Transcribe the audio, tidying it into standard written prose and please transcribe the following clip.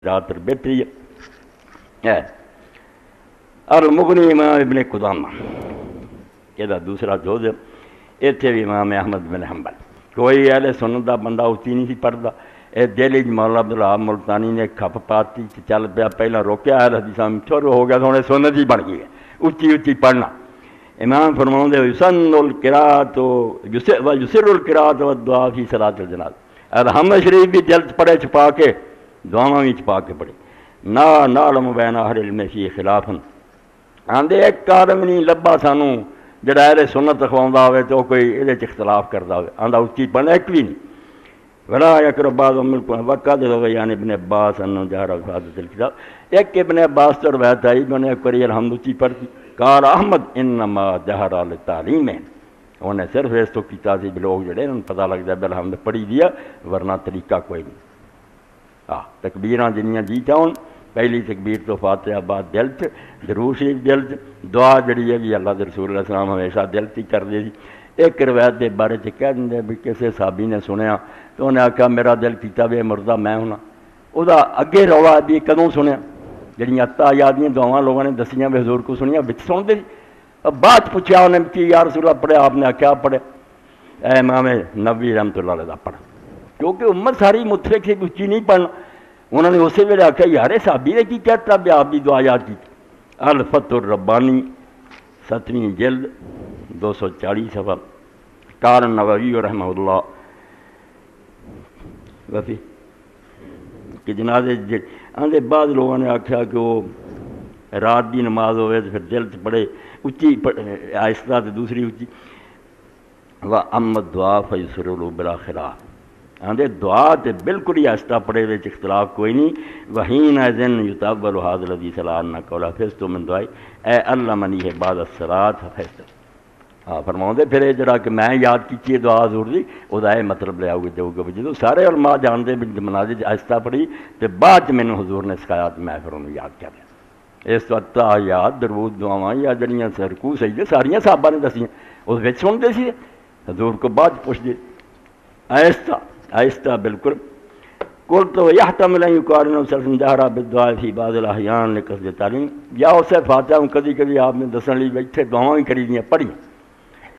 رات پر بیٹھی ہے المغنی امام ابن قدامہ یہ دوسرا جوز ہے اتنے بھی امام احمد بن حنبل کوئی اہل سنت دا بندہ اچھی نہیں سی پڑھتا اے دہلی مولا عبدالوہاب ملتانی نے کھپ پاتی چل پیا پہلا روکیا ہے حدیثاں شروع ہو گیا تو انہیں سنت ہی بن گئی ہے اچھی اچھی پڑھنا امام فرماؤں دے یسن القراءۃ و یسر القراءۃ والدعاء فی صلاۃ الجنازہ الحمد شریف بھی دل پڑھے چھپا کے دعاواں بھی چھپا کے پڑھے نا نعلم بین اہل العلم فی خلاف آندے ایک عالم نہیں لبا سانوں جڑا اہل سنت اخواؤندا ہوئے تو کوئی یہ اختلاف کرتا ہوئے آندا اچھی پڑھنا ایک بھی نہیں ولا یقرب بعضهم من وقت یعنی ابن عباس انه جہر حفاظت الکتاب ایک ابن عباس تو روایت آئی میں نے کری الحمد اچھی پڑھتی قال احمد انما جہر للتعلیم انہیں صرف اس تو کیتا سی لوگ جڑے انہوں پتہ لگ جائے الحمد پڑھی دیا ورنہ طریقہ کوئی نہیں تکبیراں جنیاں جی چاہن پہلی تکبیر تو فاتحہ بعد دل چ درود شریف دل چ دعا جڑی ہے بھی اللہ دے رسول اللہ السلام ہمیشہ دل چ کر دے سی ایک روایت دے بارے چ کہہ دیں بھی کسی صحابی نے سنیا تو انہیں آخیا میرا دل کیتا وے مردہ میں ہونا وہ اگے رولا بھی کدوں سنیا جہاں اتحیاتیاں دعاواں لوگوں نے دسیاں بھی حضور کو سنیا بچ سنتے سی بعد پوچھا انہیں کہ یا رسول اللہ پڑھے آپ نے آخیا پڑھے اے امام نبوی رحمۃ اللہ علیہ پڑھ کیونکہ امت ساری متفق سے اچھی نہیں پڑھنا انہوں نے اسی ویلے آخیا یار صحابی نے کی کہتا بھی آپ بھی دعا یاد کی الفتح الربانی 7ویں جلد 240 صفحہ قال النووی رحمہ اللہ وفی کہ جنازے آندے بعض لوگوں نے آخیا کہ وہ رات دی نماز ہوئے تو پھر دل چ پڑھے اچھی آہستہ تو دوسری اچھی و اما دعا فیسر بلا خلاف آندے دعا تے بالکل ہی آہستہ پڑھے وچ اختلاف کوئی نہیں وحین اذن یتقبل ھذا الذی صلی اللہ قولا فیست من دعائی اے اللہ منی ہے بعد الصلاۃ فیست فرماؤں دے پھر جڑا کہ میں یاد کی دعا حضور دی وہ مطلب لے آؤ گے جو گے جدوں سارے علماء جانتے بھی مناظر آہستہ پڑھی تو بعد مینوں حضور نے سکھایا تو میں پھر انہوں یاد کر لیا اس وقت یاد درود دعاواں یا جڑیاں رکوع سجدے ساریاں صحابہ نے دسیاں اس وچ سنتے سی حضور کو بعد پوچھتے آہستہ آہستہ بالکل کل تو یحتمل ان یقارن صرف جہرا بالدعاء فی بعض الاحیان لقصد تعلیم یا اسے فاتحہ کبھی کبھی آپ نے دسن لی بیٹھے دعاواں بھی کری دیاں پڑھی